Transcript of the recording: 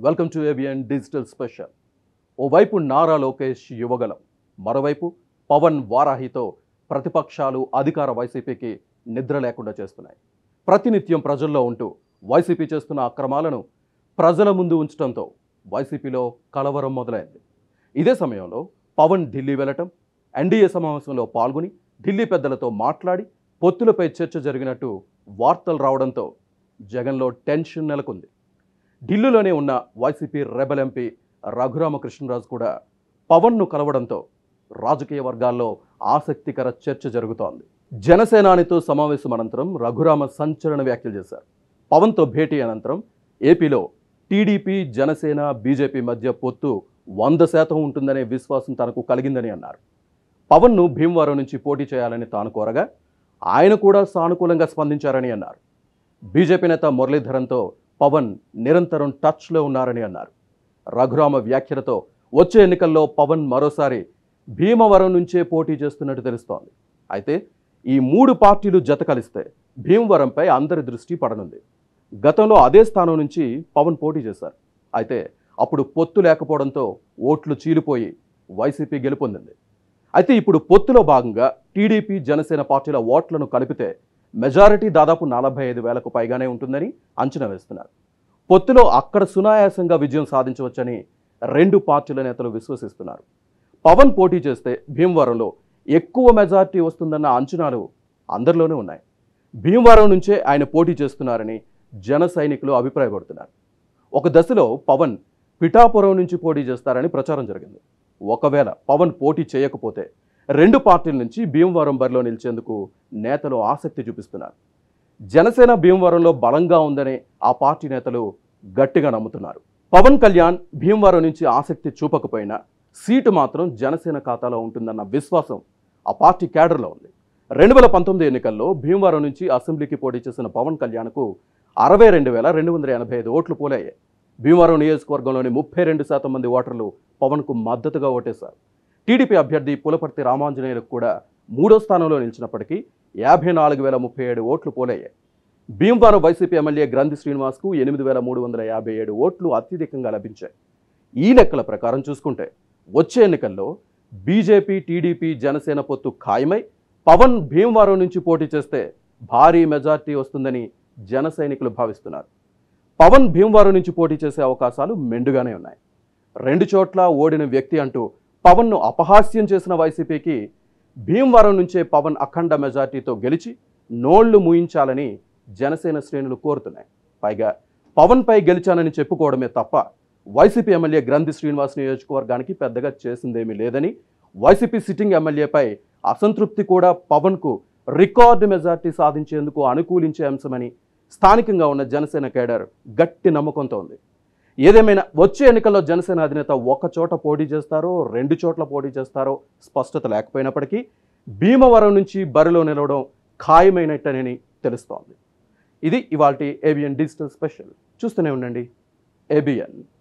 Welcome to ABN digital special. ఓవైపు నారా లోకేష్ యువగలం, మరోవైపు పవన్ వారాహితో ప్రతిపక్షాలు అధికార వైసీపీకి నిద్ర లేకుండా చేస్తున్నాయి. ప్రతినిత్యం ప్రజల్లో ఉంటూ వైసీపీ చేస్తున్న అక్రమాలను ప్రజల ముందు ఉంచడంతో వైసీపీలో కలవరం మొదలైంది. ఇదే సమయంలో పవన్ ఢిల్లీ వెళ్ళటం, ఎన్డీఏ సమావేశంలో పాల్గొని ఢిల్లీ పెద్దలతో మాట్లాడి పొత్తులపై చర్చ జరిగినట్టు వార్తలు రావడంతో జగన్లో టెన్షన్ నెలకొంది. ఢిల్లీలోనే ఉన్న వైసీపీ రెబల్ ఎంపీ రఘురామకృష్ణరాజు కూడా పవన్ను కలవడంతో రాజకీయ వర్గాల్లో ఆసక్తికర చర్చ జరుగుతోంది. జనసేనానితో సమావేశం అనంతరం రఘురామ సంచలన వ్యాఖ్యలు చేశారు. పవన్తో భేటీ అనంతరం ఏపీలో టీడీపీ, జనసేన, బీజేపీ మధ్య పొత్తు 100% ఉంటుందనే విశ్వాసం తనకు కలిగిందని అన్నారు. పవన్ను భీమవరం నుంచి పోటీ చేయాలని తాను కోరగా ఆయన కూడా సానుకూలంగా స్పందించారని అన్నారు. బీజేపీ నేత మురళీధరన్తో పవన్ నిరంతరం టచ్లో ఉన్నారని అన్నారు. రఘురామ వ్యాఖ్యలతో వచ్చే ఎన్నికల్లో పవన్ మరోసారి భీమవరం నుంచే పోటీ చేస్తున్నట్టు తెలుస్తోంది. అయితే ఈ 3 పార్టీలు జత కలిస్తే భీమవరంపై అందరి దృష్టి పడనుంది. గతంలో అదే స్థానం నుంచి పవన్ పోటీ చేశారు. అయితే అప్పుడు పొత్తు లేకపోవడంతో ఓట్లు చీలిపోయి వైసీపీ గెలుపొందింది. అయితే ఇప్పుడు పొత్తులో భాగంగా టీడీపీ, జనసేన పార్టీల ఓట్లను కలిపితే మెజారిటీ దాదాపు 45,000కు పైగానే ఉంటుందని అంచనా వేస్తున్నారు. పొత్తులో అక్కడ సునాయాసంగా విజయం సాధించవచ్చని 2 పార్టీల నేతలు విశ్వసిస్తున్నారు. పవన్ పోటీ చేస్తే భీమవరంలో ఎక్కువ మెజారిటీ వస్తుందన్న అంచనాలు అందరిలోనే ఉన్నాయి. భీమవరం నుంచే ఆయన పోటీ చేస్తున్నారని జన సైనికులు అభిప్రాయపడుతున్నారు. ఒక దశలో పవన్ పిఠాపురం నుంచి పోటీ చేస్తారని ప్రచారం జరిగింది. ఒకవేళ పవన్ పోటీ చేయకపోతే 2 పార్టీల నుంచి భీమవరం బరిలో నిలిచేందుకు నేతలు ఆసక్తి చూపిస్తున్నారు. జనసేన భీమవరంలో బలంగా ఉందని ఆ పార్టీ నేతలు గట్టిగా నమ్ముతున్నారు. పవన్ కళ్యాణ్ భీమవరం నుంచి ఆసక్తి చూపకపోయినా సీటు మాత్రం జనసేన ఖాతాలో ఉంటుందన్న విశ్వాసం ఆ పార్టీ క్యాడర్లో ఉంది. 2019 ఎన్నికల్లో భీమవరం నుంచి అసెంబ్లీకి పోటీ చేసిన పవన్ కళ్యాణ్కు 62,285 ఓట్లు పోలయ్యాయి. భీమవరం నియోజకవర్గంలోని 32% మంది ఓటర్లు పవన్కు మద్దతుగా ఓటేశారు. టీడీపీ అభ్యర్థి పులపర్తి రామాంజనేయులకు కూడా 3వ స్థానంలో నిలిచినప్పటికీ 54,037 ఓట్లు పోలయ్యాయి. భీమవరం వైసీపీ ఎమ్మెల్యే గ్రంథి శ్రీనివాస్కు 8,357 ఓట్లు అత్యధికంగా లభించాయి. ఈ లెక్కల ప్రకారం చూసుకుంటే వచ్చే ఎన్నికల్లో బీజేపీ, టీడీపీ, జనసేన పొత్తు ఖాయమై పవన్ భీమవరం నుంచి పోటీ చేస్తే భారీ మెజార్టీ వస్తుందని జన సైనికులు భావిస్తున్నారు. పవన్ భీమవరం నుంచి పోటీ చేసే అవకాశాలు మెండుగానే ఉన్నాయి. 2 చోట్ల ఓడిన వ్యక్తి అంటూ పవన్ను అపహాస్యం చేసిన వైసీపీకి భీమవరం నుంచే పవన్ అఖండ మెజార్టీతో గెలిచి నోళ్లు మూయించాలని జనసేన శ్రేణులు కోరుతున్నాయి. పైగా పవన్పై గెలిచానని చెప్పుకోవడమే తప్ప వైసీపీ ఎమ్మెల్యే గ్రంథి శ్రీనివాస్ నియోజకవర్గానికి పెద్దగా చేసిందేమీ లేదని, వైసీపీ సిట్టింగ్ ఎమ్మెల్యేపై అసంతృప్తి కూడా పవన్కు రికార్డు మెజార్టీ సాధించేందుకు అనుకూలించే అంశమని స్థానికంగా ఉన్న జనసేన కేడర్ గట్టి నమ్మకంతో ఉంది. ఏదేమైనా వచ్చే ఎన్నికల్లో జనసేన అధినేత 1 చోట పోటీ చేస్తారో 2 చోట్ల పోటీ చేస్తారో స్పష్టత లేకపోయినప్పటికీ భీమవరం నుంచి బరిలో నిలవడం ఖాయమైనట్టని తెలుస్తోంది. ఇది ఇవాల్టి ABN డిజిటల్ స్పెషల్. చూస్తూనే ఉండండి ABN.